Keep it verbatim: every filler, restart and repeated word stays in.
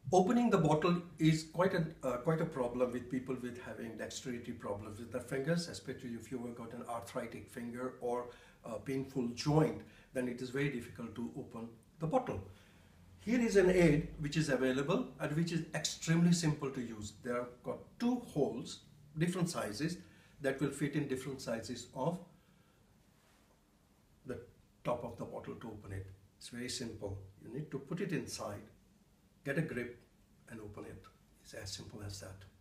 Opening the bottle is quite a, uh, quite a problem with people with having dexterity problems with their fingers, especially if you've got an arthritic finger or a painful joint, then it is very difficult to open the bottle. Here is an aid which is available and which is extremely simple to use. There are got two holes, different sizes, that will fit in different sizes of the top of the bottle to open it. It's very simple. You need to put it inside, get a grip and open it. It's as simple as that.